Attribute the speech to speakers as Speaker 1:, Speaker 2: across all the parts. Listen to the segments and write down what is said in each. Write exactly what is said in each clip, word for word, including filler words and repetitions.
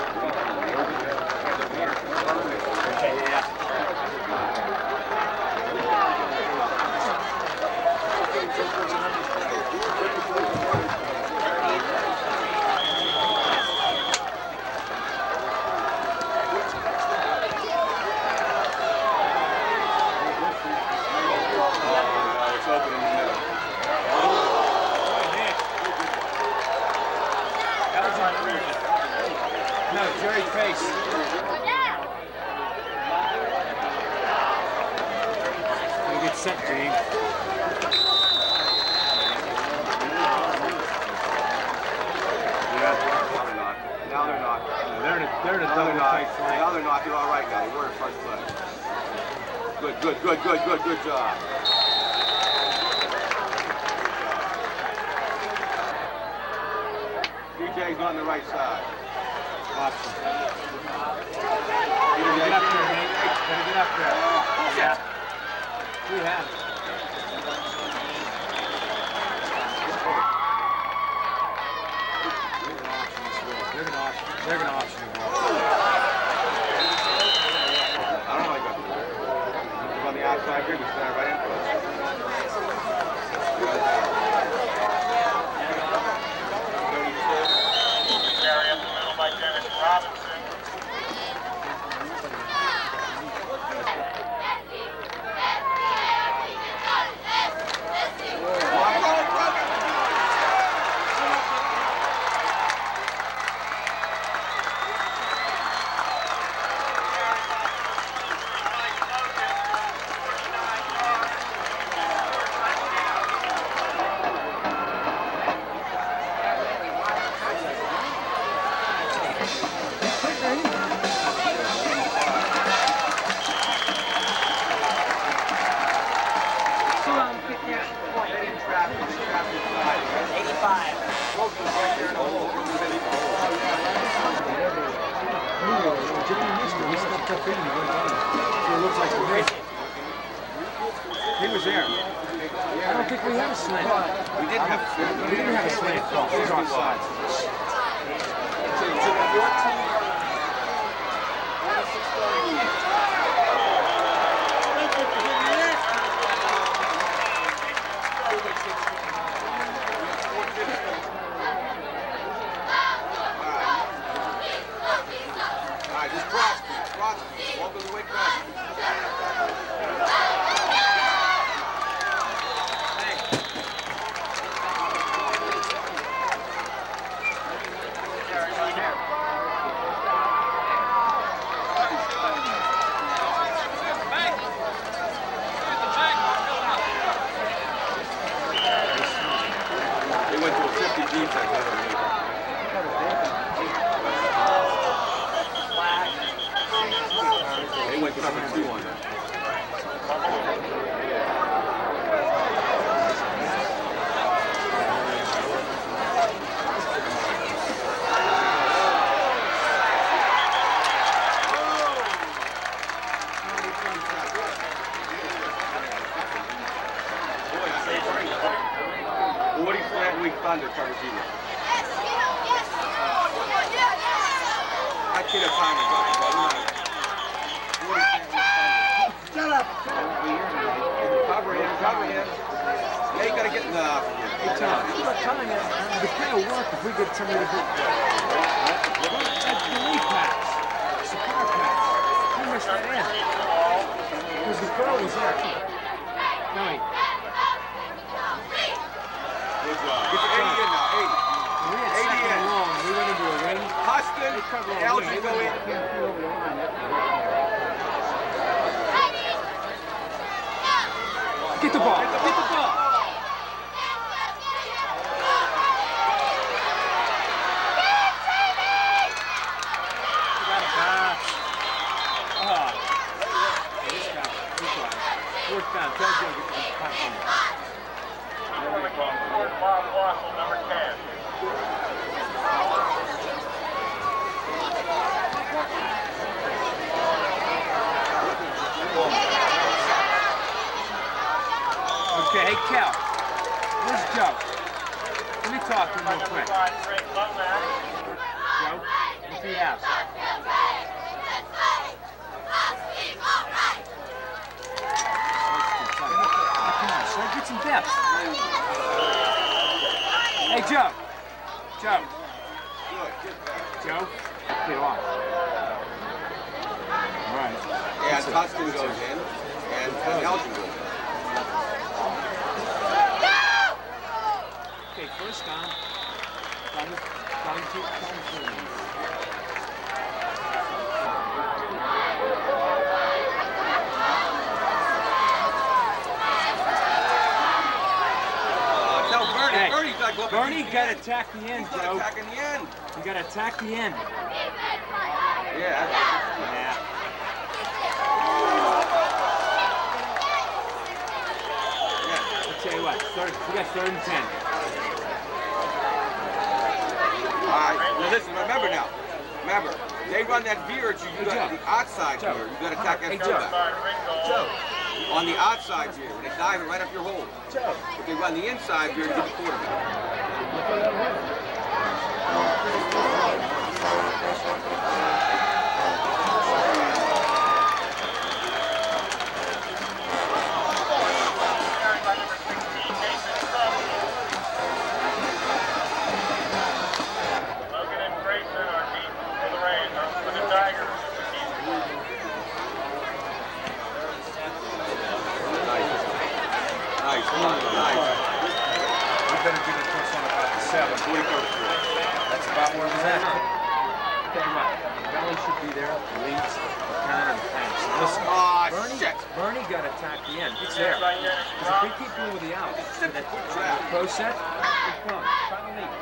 Speaker 1: No, Jerry Pace. You get set, James.
Speaker 2: Yeah. Now they're not.
Speaker 1: They're in a, they're in a
Speaker 2: now
Speaker 1: double
Speaker 2: they're not.
Speaker 1: tight flank.
Speaker 2: Now they're not. They're all right now. They were in first place. Good, good, good, good, good, good job. D J's on the right side.
Speaker 1: Awesome. Better get up there, Nate. Better get up there. Yeah. We have it. They're gonna option. They're gonna option the ball.
Speaker 2: I don't like that. He's on the outside here. We stand right into it.
Speaker 3: Carry up the middle by Dennis Robinson. eighty-five.
Speaker 1: He was there. I don't think we had a slant.
Speaker 2: We didn't have a slant.
Speaker 1: We didn't have a slant. No, it was offside.
Speaker 2: Thunder covers you. I kid a time ago. Shut up! Cover him, cover him. Yeah, you gotta get in the...
Speaker 1: Hey, Tom, I'm telling you, the play will work if we get somebody to do... That's the lead pass. It's the car pass. He missed that in. Because the girl was there. No, he...
Speaker 2: Good job. Get the eighty in now, eighty.
Speaker 1: We had second and long. We went into a wing.
Speaker 2: Huston, Elgin go in.
Speaker 1: Get the ball. Get the ball. Fourth down. Tell Joe to get the pass.
Speaker 3: Bob Wassel, number ten.
Speaker 1: Okay, hey Cal, where's Joe? Let me talk to him real quick. Joe, what's he have? steps. Hey, Joe. Joe. Joe, get off. All right.
Speaker 2: Yeah, Tustin goes in, and, and Elgin goes in.
Speaker 1: Okay, first down. Down to, down to, down to.
Speaker 2: Uh, tell Bernie,
Speaker 1: Hey,
Speaker 2: Bernie's got to go up.
Speaker 1: Bernie got to attack the end,
Speaker 2: He's not
Speaker 1: Joe.
Speaker 2: attacking the end.
Speaker 1: You got to attack the end.
Speaker 2: Yeah.
Speaker 1: Yeah. I'll tell you what, third, we got third and ten.
Speaker 2: All right. Now listen, remember now. Remember, they run that veer at you. You
Speaker 1: Hey,
Speaker 2: got
Speaker 1: Joe.
Speaker 2: the outside
Speaker 1: Joe.
Speaker 2: veer. You got to attack that
Speaker 1: Hey, Joe.
Speaker 2: fullback.
Speaker 3: By Ringo.
Speaker 1: Joe.
Speaker 2: On the outside veer, when they dive it right up your hole.
Speaker 1: Joe.
Speaker 2: If they run the inside veer, you get the quarterback.
Speaker 3: Carried by number sixteen, Mason Crum. Logan and Grayson are deep for the Rays, or for the Tigers.
Speaker 2: Nice, nice.
Speaker 1: We better give it to us on about the seven. That's about where we're at. Tell you what, Belly should be there, leads, counter, and pass. Listen,
Speaker 2: Ah,
Speaker 1: Bernie,
Speaker 2: shit.
Speaker 1: Bernie got to attack the end. It's there.
Speaker 3: By Dennis
Speaker 1: Because if we
Speaker 3: Robinson.
Speaker 1: keep going with the out,
Speaker 2: Simple quick trap.
Speaker 1: pro set, we come. Try to lead.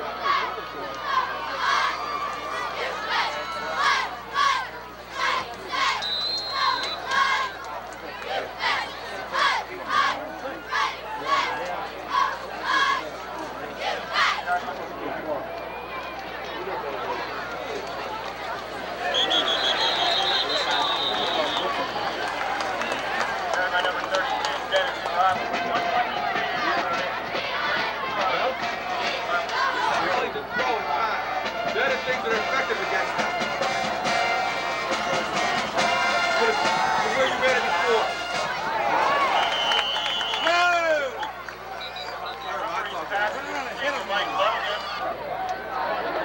Speaker 3: Carried by number thirty-two, Dennis Robinson.
Speaker 2: Really just throwing fine. They're the things that are effective against them. But it's where you read it before. No! I thought that.
Speaker 3: Hit him, Mike Logan.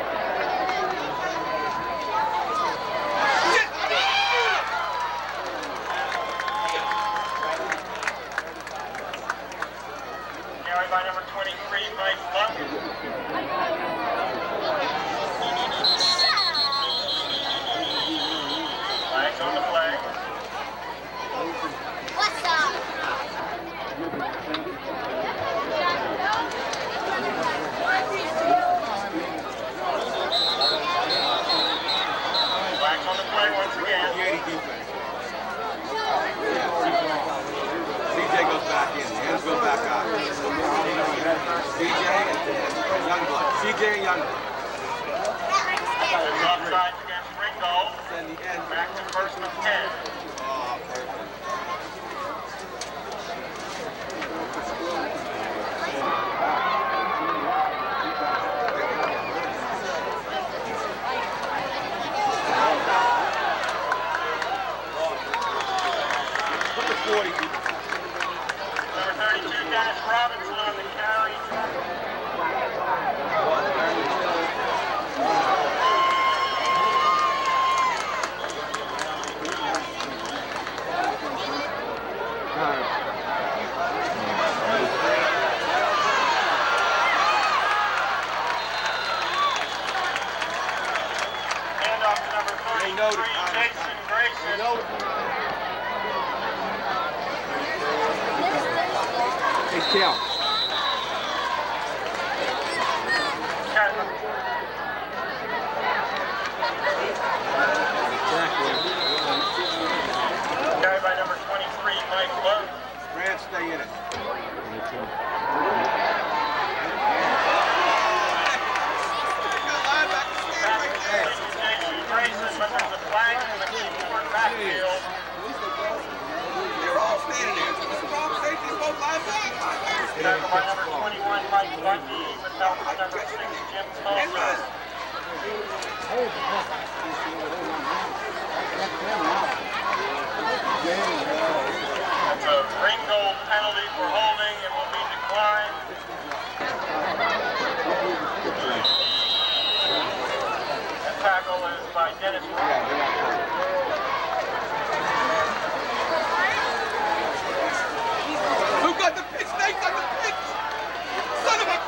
Speaker 3: Carried by number twenty-three, Mike Logan. Flags on the flag.
Speaker 4: What's up?
Speaker 3: Flags on the flag once again.
Speaker 2: Yanny defense. C J goes back in. Hands go back out. C J and Youngblood. C J and Youngblood.
Speaker 3: It's offsides against Ringo.
Speaker 2: Send the end
Speaker 3: Back to first and ten.
Speaker 2: Oh, perfect. Put the forty.
Speaker 3: Number thirty-two, Dennis Robinson on the carry. Handoff to number
Speaker 2: They know the
Speaker 3: thirty-three,
Speaker 2: time.
Speaker 3: Jason Grayson.
Speaker 2: You know,
Speaker 1: Hey, Cal.
Speaker 3: Carried by number twenty-three, Mike Lowe.
Speaker 2: Grant, stay in it.
Speaker 3: Jason Grayson, but there's a flag in the forward backfield.
Speaker 2: They're all standing there. They're all safeties, both linebackers.
Speaker 3: Tackled by number twenty-one, Mike Bundy, with help from number six, Jim Tulsa. Dennis
Speaker 2: Yeah, they're not coming. Who got the pitch? Nate got the pitch! Son of a...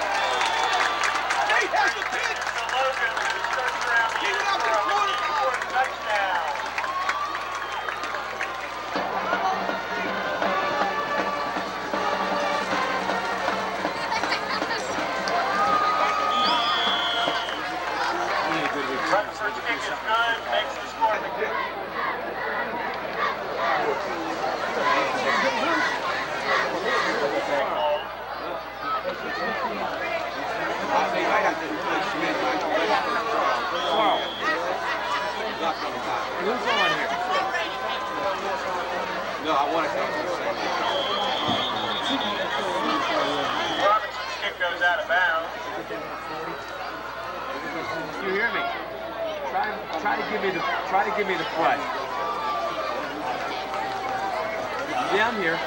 Speaker 2: Nate has the pitch!
Speaker 3: Logan, who starts around the
Speaker 2: Keep it up,
Speaker 3: for a
Speaker 2: corner.
Speaker 3: important touchdown. Rutherford's kick is good, makes the score.
Speaker 2: They might have to replace Schmidt.
Speaker 1: Carl,
Speaker 2: Not coming back.
Speaker 1: who's on here?
Speaker 2: No, I want to come to the same.
Speaker 3: Robinson's kick goes out of bounds.
Speaker 1: You hear me? Try, try to give me the, try to give me the play. Yeah, I'm here.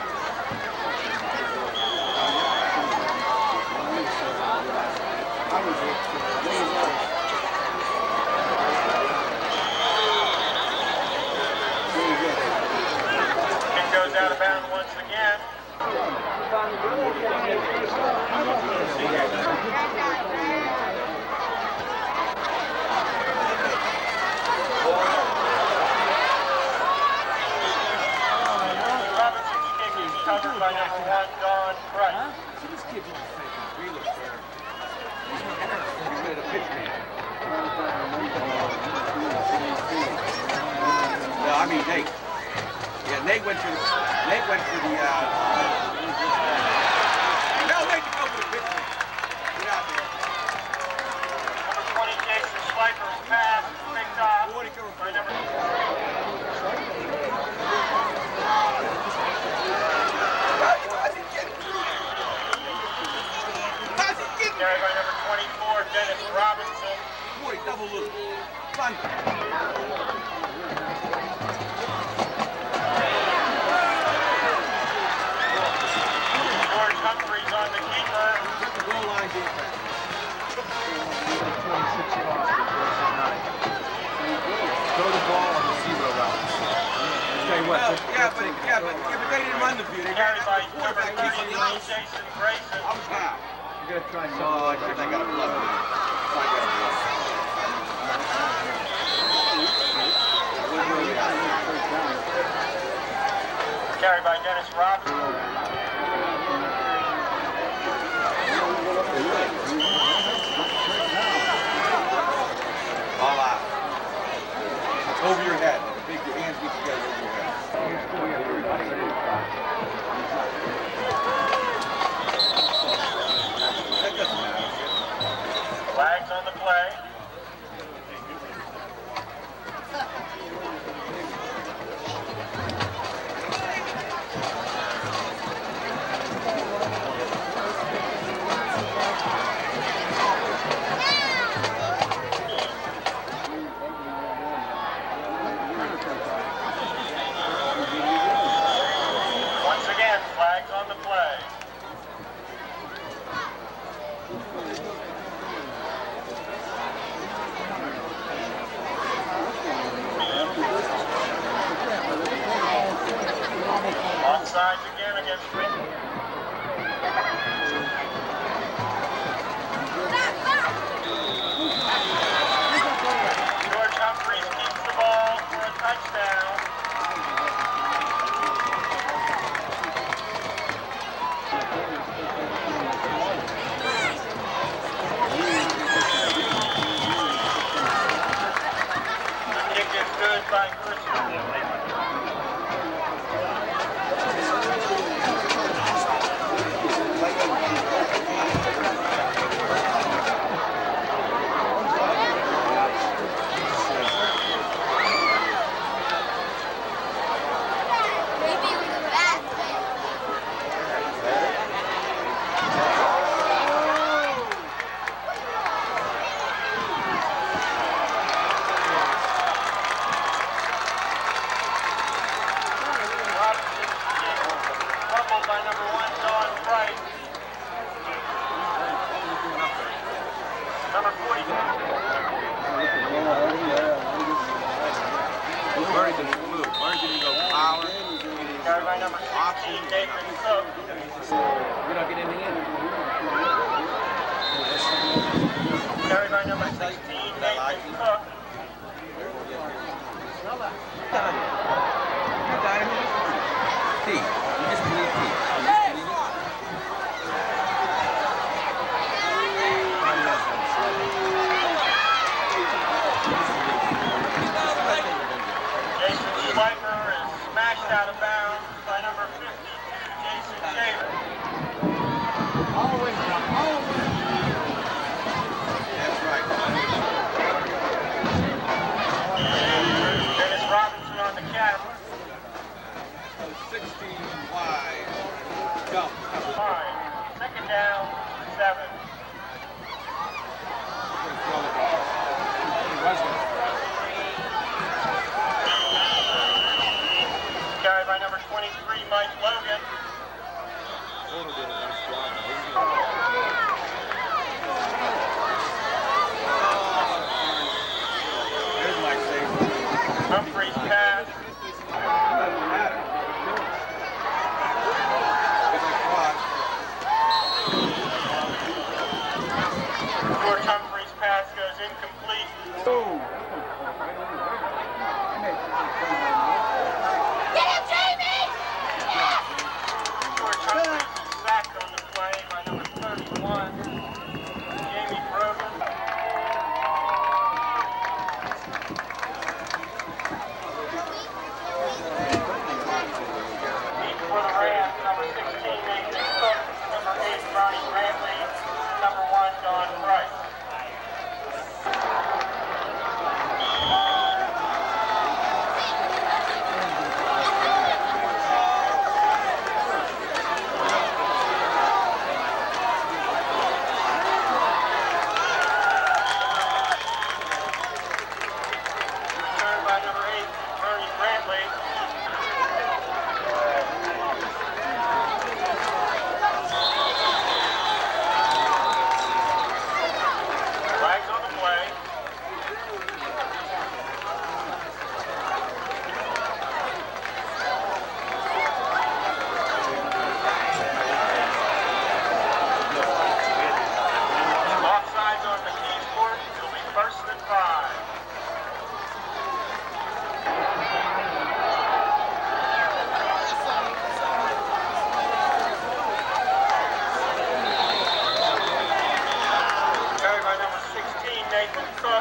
Speaker 3: Kick goes out of bounds once again. Robinson's kick is covered by number one, Don Price.
Speaker 1: See this kid's on fake.
Speaker 2: We look fair. He's ready to pitch me. No, I mean Nate. Yeah, Nate went for the, Nate went for the, uh... No, Nate to go for the pitch. Get out there.
Speaker 3: Number twenty, Jason Schleifer's pass is picked off
Speaker 2: forty cover
Speaker 3: by number...
Speaker 2: How's he getting through? How's he getting
Speaker 3: Carried by number twenty-four, Dennis Robinson.
Speaker 2: forty, double loop. Fun.
Speaker 3: George Humphreys on the keeper.
Speaker 2: Get the goal line defense.
Speaker 1: twenty-six Foster versus nine. Throw the ball on the zero route. Tell you what,
Speaker 2: Well,
Speaker 1: just-
Speaker 2: yeah, but, yeah, but, yeah, but they didn't run the view. They ran
Speaker 3: Carried by
Speaker 2: the
Speaker 3: number
Speaker 2: quarterback keeping the
Speaker 3: thirty-nine,
Speaker 2: outs.
Speaker 3: Jason Grayson.
Speaker 2: I was half.
Speaker 1: you gotta try something.
Speaker 2: Oh, I think they got a blood. I got a blood.
Speaker 3: Carried by Dennis Robinson.
Speaker 2: All out. Over your head. Like a big, your hands get together over your head. That doesn't matter.
Speaker 3: Flags on the play. Once again, flags on the play. number sixteen, Nathan Cook.
Speaker 1: We don't get anything in.
Speaker 3: Carried by number sixteen, Nathan Cook.
Speaker 2: T. You just believe T.
Speaker 3: Jason Schleifer is smashed out of bounds by number fifty-two, Jason Shaver.
Speaker 1: Always, always.
Speaker 2: That's right.
Speaker 3: Dennis Robinson on the catch.
Speaker 2: sixteen wide. Jump.
Speaker 3: Fine. Second down, seven. Carried by number twenty-three, Mike Logan.
Speaker 2: Here's my safety.
Speaker 3: Humphreys pass.
Speaker 2: Doesn't matter. It's a cross.
Speaker 3: George Humphreys pass goes incomplete.
Speaker 4: Get him, Jamie!
Speaker 3: George Humphreys is sacked on the play by number thirty-one, Jamie Brogan. Deep for the Rams, number sixteen, Nathan Cook, number eight, Ronnie Brantley, number one, Don Price. Returned by number eight, Ernie Brantley. Flags on the play. Offsides on McKeesport. It'll be first and five. Carried by number sixteen, Nathan Cook.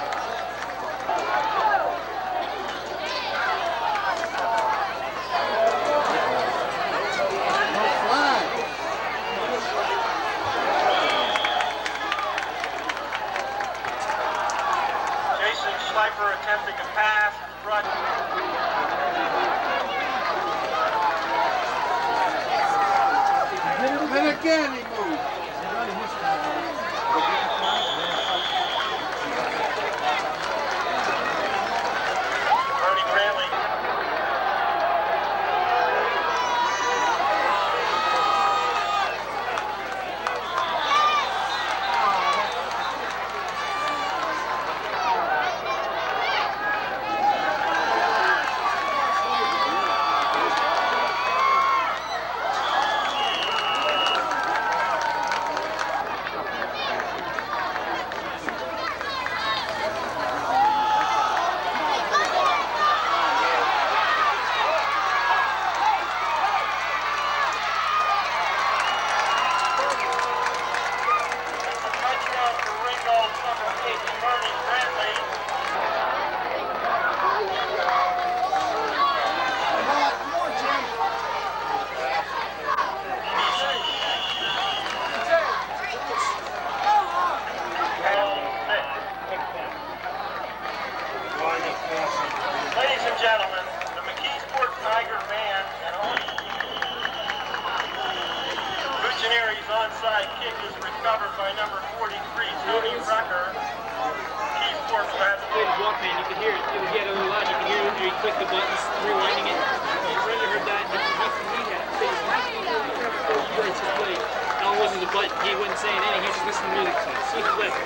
Speaker 1: No flag.
Speaker 3: Jason Schleifer attempting a pass. Brought
Speaker 1: And again he moved.
Speaker 3: Ernie Brantley. Touchdown for Ringgold, number eight, Ernie Brantley. Ladies and gentlemen, the McKeesport Tiger Band and all Buccianeri's onside kick is recovered by number forty-three, Tony Rucker. McKeesport has
Speaker 5: Play the block man, you can hear it. It would get a little loud. You can hear it after you click the buttons, rewinding it. You really heard that. He, he, he had to say, you guys just played. All it was was a button. He wasn't saying anything. He was just listening to music. So see the clip.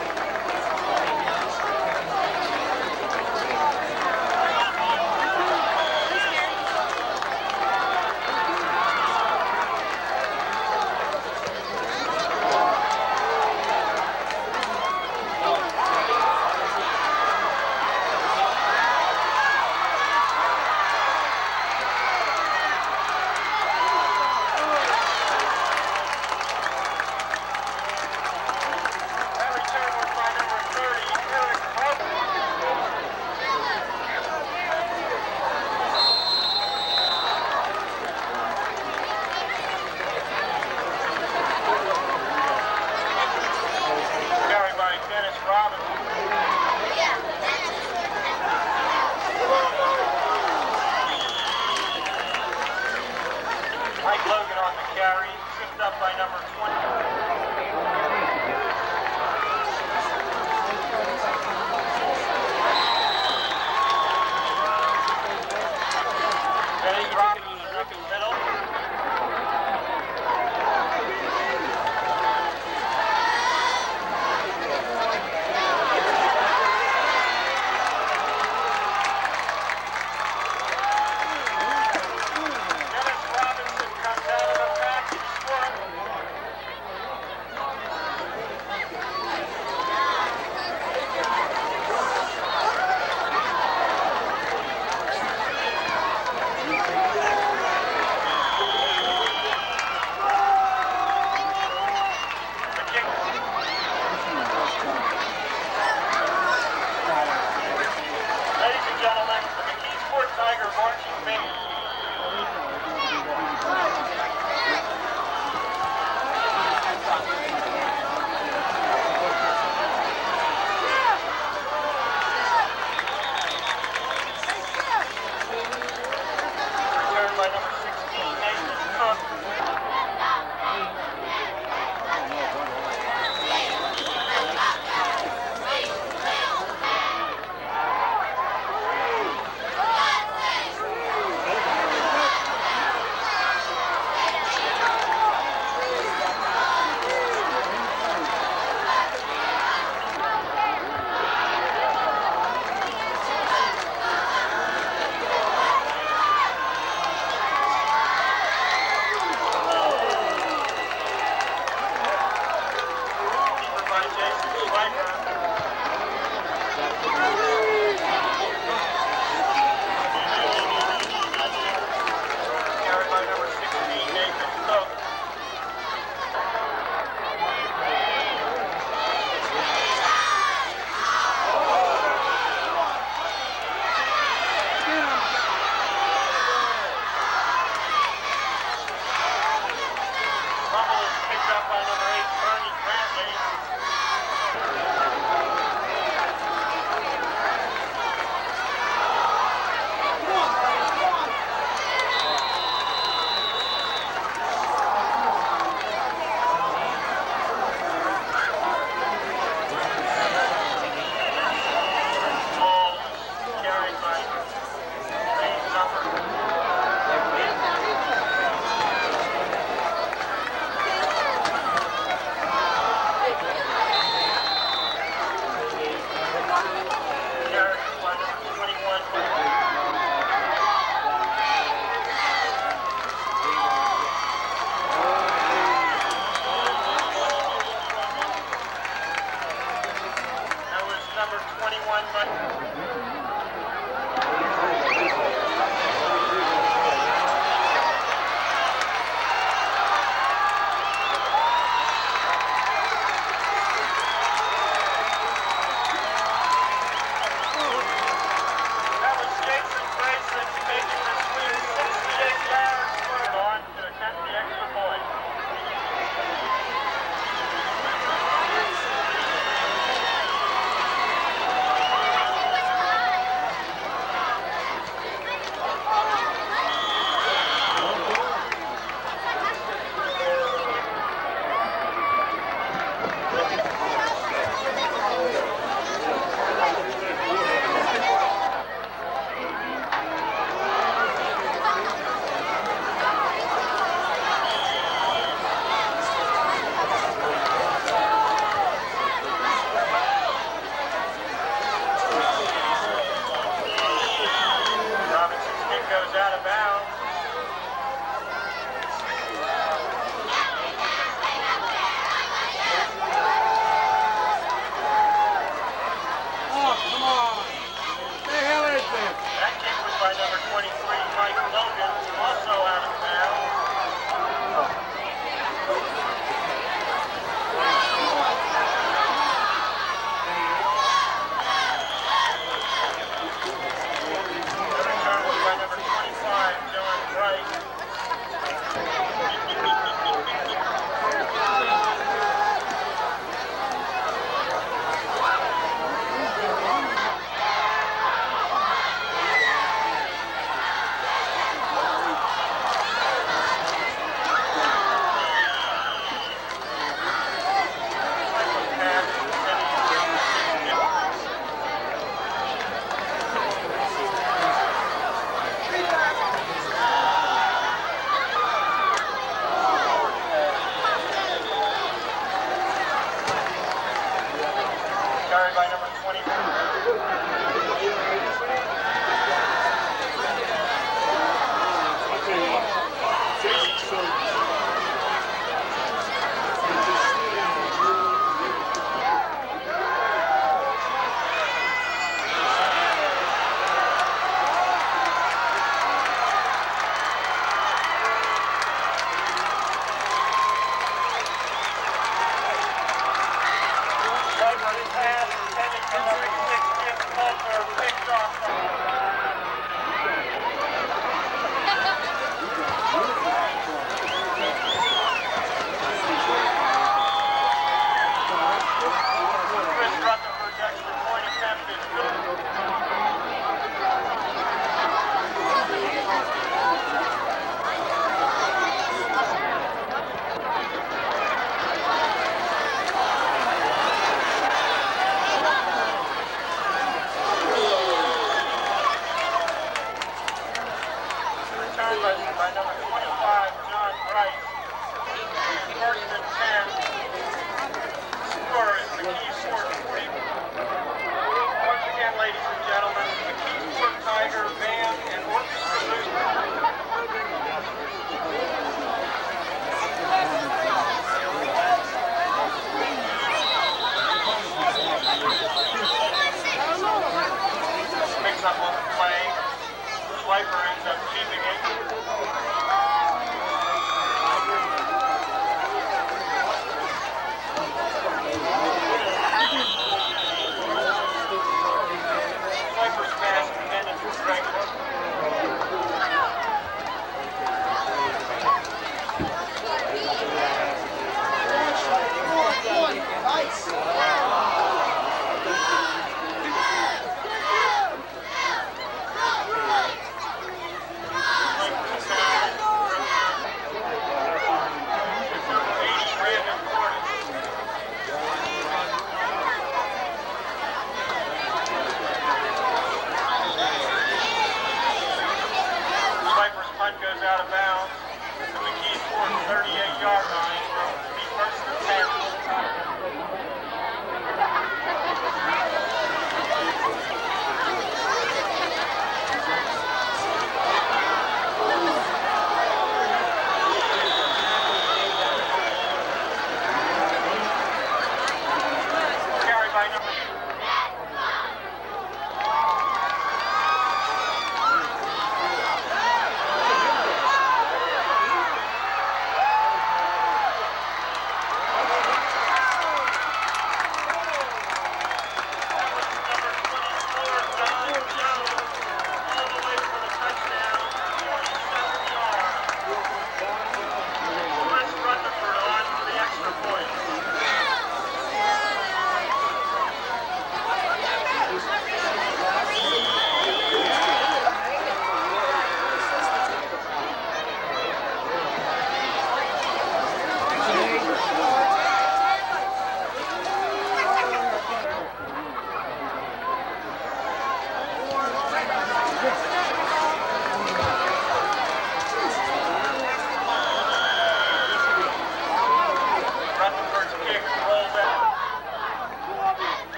Speaker 3: twenty-one. That was Jason Grayson making the sweep sixty-eight yards forward on to attempt the extra point. Robinson's kick goes out of bounds.
Speaker 1: Oh, come on. What the hell is this?
Speaker 3: That kick was by number twenty-three, Mike Logan, also out of bounds. The return was by number twenty-five, Dylan Wright. Carried by number twenty-four. Right running pass intended for number six, Jim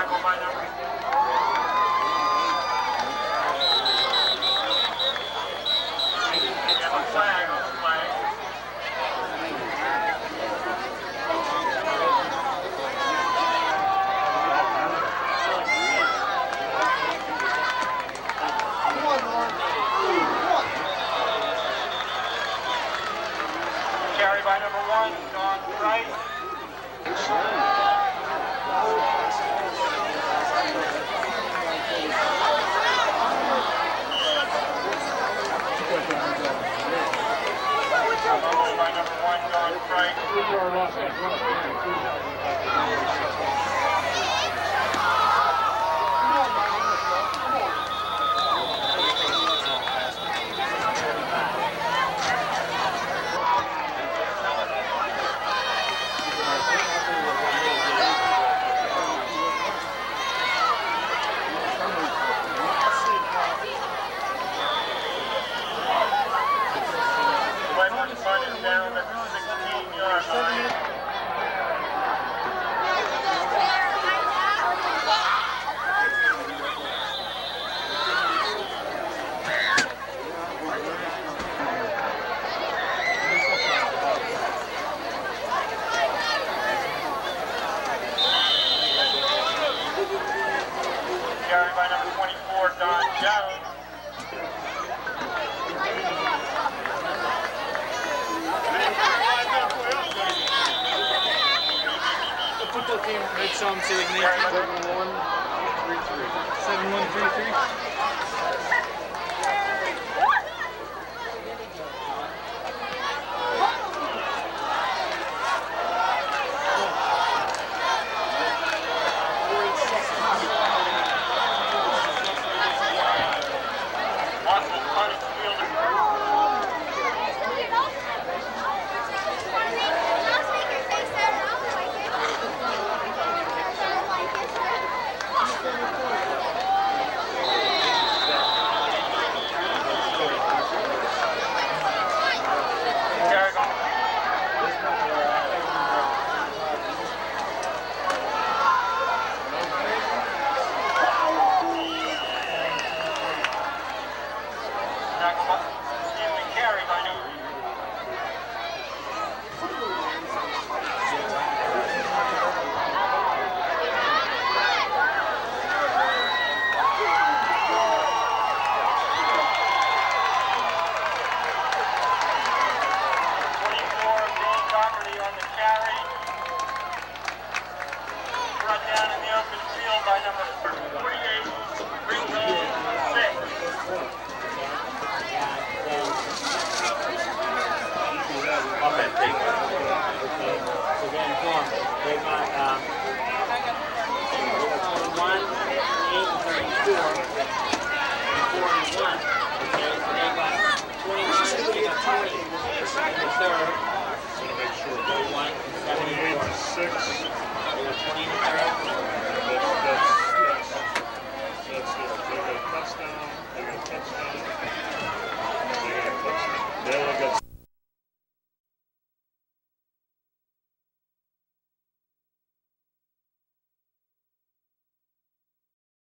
Speaker 3: Tackle by number a flag on the flag. Carry by number one, Don Wright. Fumble by number one, Don Wright. Weapons punt is down at the sixteen yard line. Carried by number twenty-four, Don Jones.
Speaker 5: The football team read some say like nineteen. seven one three three. seven one three three. Brought down in the open field by number forty-eight, Ringo six.